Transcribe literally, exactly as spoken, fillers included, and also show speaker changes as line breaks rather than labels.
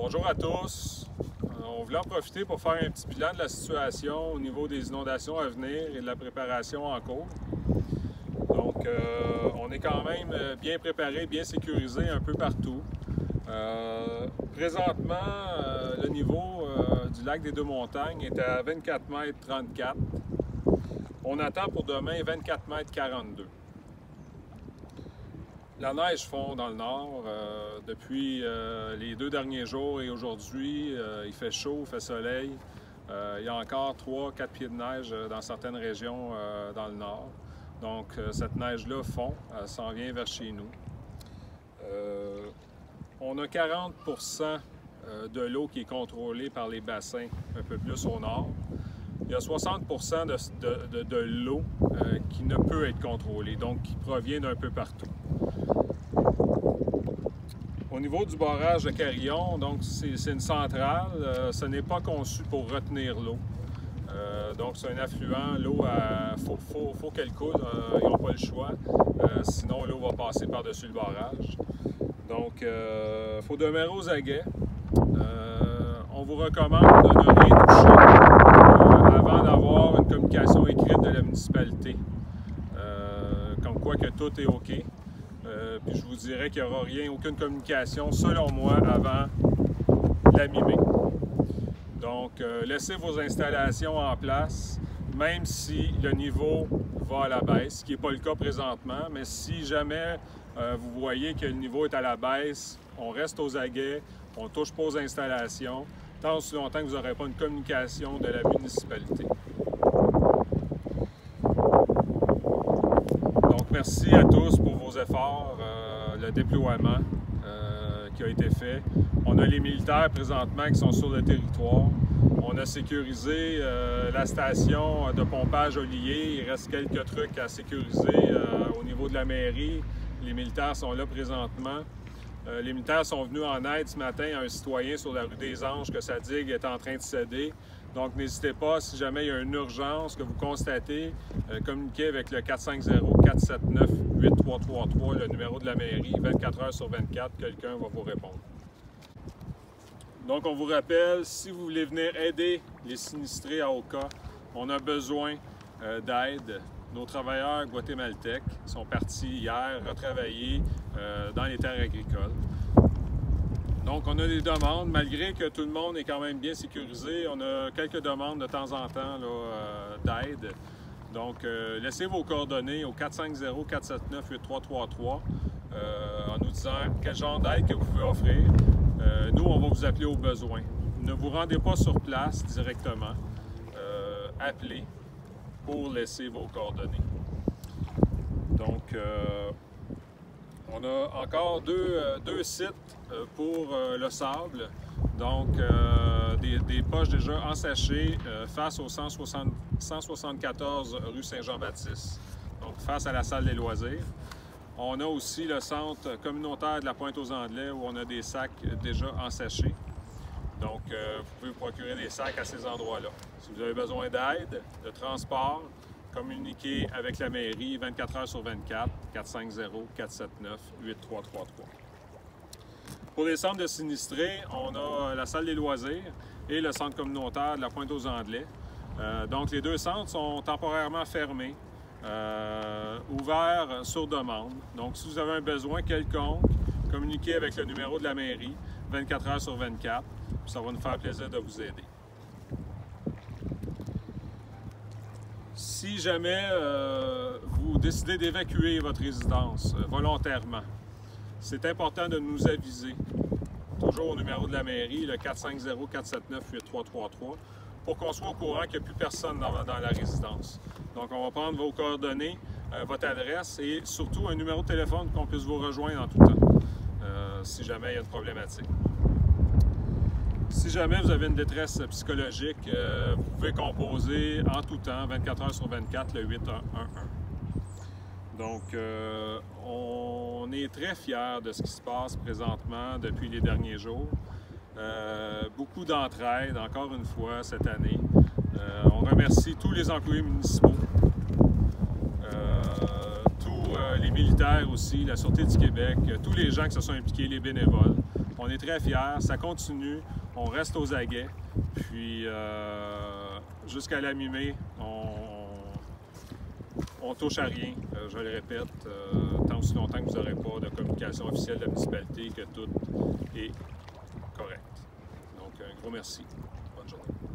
Bonjour à tous. On voulait en profiter pour faire un petit bilan de la situation au niveau des inondations à venir et de la préparation en cours. Donc, euh, on est quand même bien préparé, bien sécurisé un peu partout. Euh, présentement, euh, le niveau euh, du lac des Deux-Montagnes est à vingt-quatre mètres trente-quatre. On attend pour demain vingt-quatre mètres quarante-deux. La neige fond dans le nord euh, depuis euh, les deux derniers jours et aujourd'hui. Euh, il fait chaud, il fait soleil. Euh, il y a encore trois quatre pieds de neige dans certaines régions euh, dans le nord. Donc euh, cette neige-là fond, elle s'en vient vers chez nous. Euh, on a quarante pour cent de l'eau qui est contrôlée par les bassins un peu plus au nord. Il y a soixante pour cent de, de, de, de l'eau euh, qui ne peut être contrôlée, donc qui provient d'un peu partout. Au niveau du barrage de Carillon, donc c'est une centrale, euh, ce n'est pas conçu pour retenir l'eau. Euh, donc c'est un affluent, l'eau, il faut, faut, faut qu'elle coule, euh, ils n'ont pas le choix, euh, sinon l'eau va passer par-dessus le barrage. Donc il euh, faut demeurer aux aguets. Euh, on vous recommande de ne rien toucher euh, avant d'avoir une communication écrite de la municipalité, euh, comme quoi que tout est OK. Euh, puis je vous dirais qu'il n'y aura rien, aucune communication, selon moi, avant la mi-mai. Donc, euh, laissez vos installations en place, même si le niveau va à la baisse, ce qui n'est pas le cas présentement, mais si jamais euh, vous voyez que le niveau est à la baisse, on reste aux aguets, on ne touche pas aux installations, tant aussi longtemps que vous n'aurez pas une communication de la municipalité. Donc, merci à tous pour vos efforts, euh, le déploiement euh, qui a été fait. On a les militaires présentement qui sont sur le territoire. On a sécurisé euh, la station de pompage Ollier. Il reste quelques trucs à sécuriser euh, au niveau de la mairie. Les militaires sont là présentement. Euh, les militaires sont venus en aide ce matin à un citoyen sur la rue des Anges que sa digue est en train de céder. Donc, n'hésitez pas, si jamais il y a une urgence que vous constatez, euh, communiquez avec le quatre cinq zéro, quatre sept neuf, huit trois trois trois, le numéro de la mairie, vingt-quatre heures sur vingt-quatre, quelqu'un va vous répondre. Donc, on vous rappelle, si vous voulez venir aider les sinistrés à Oka, on a besoin euh, d'aide. Nos travailleurs guatémaltèques sont partis hier retravailler euh, dans les terres agricoles. Donc, on a des demandes, malgré que tout le monde est quand même bien sécurisé. On a quelques demandes de temps en temps euh, d'aide. Donc, euh, laissez vos coordonnées au quatre cinq zéro, quatre sept neuf, huit trois trois trois euh, en nous disant quel genre d'aide que vous pouvez offrir. Euh, nous, on va vous appeler au besoin. Ne vous rendez pas sur place directement. Euh, appelez pour laisser vos coordonnées. Donc, euh, on a encore deux, euh, deux sites euh, pour euh, le sable, donc euh, des, des poches déjà ensachées euh, face au cent soixante-quatorze rue Saint-Jean-Baptiste, donc face à la salle des loisirs. On a aussi le centre communautaire de la Pointe-aux-Anglais où on a des sacs déjà ensachés. Donc, euh, vous pouvez vous procurer des sacs à ces endroits-là. Si vous avez besoin d'aide, de transport, communiquez avec la mairie vingt-quatre heures sur vingt-quatre, quatre cinq zéro, quatre sept neuf, huit trois trois trois. Pour les centres de sinistrés, on a la salle des loisirs et le centre communautaire de la Pointe-aux-Anglais. Euh, donc, les deux centres sont temporairement fermés, euh, ouverts sur demande. Donc, si vous avez un besoin quelconque, communiquez avec le numéro de la mairie vingt-quatre heures sur vingt-quatre. Ça va nous faire plaisir de vous aider. Si jamais euh, vous décidez d'évacuer votre résidence euh, volontairement, c'est important de nous aviser, toujours au numéro de la mairie, le quatre cinq zéro, quatre sept neuf, huit trois trois trois, pour qu'on soit au courant qu'il n'y a plus personne dans, dans la résidence. Donc, on va prendre vos coordonnées, euh, votre adresse et surtout un numéro de téléphone qu'on puisse vous rejoindre en tout temps, euh, si jamais il y a une problématique. Si jamais vous avez une détresse psychologique, euh, vous pouvez composer en tout temps, vingt-quatre heures sur vingt-quatre, le huit un un un. Donc, euh, on est très fiers de ce qui se passe présentement depuis les derniers jours. Euh, beaucoup d'entraide, encore une fois, cette année. Euh, on remercie tous les employés municipaux, euh, tous euh, les militaires aussi, la Sûreté du Québec, tous les gens qui se sont impliqués, les bénévoles. On On est très fiers, ça continue, on reste aux aguets, puis euh, jusqu'à la mi-mai, on, on touche à rien, euh, je le répète, euh, tant aussi longtemps que vous n'aurez pas de communication officielle de la municipalité que tout est correct. Donc un gros merci, bonne journée.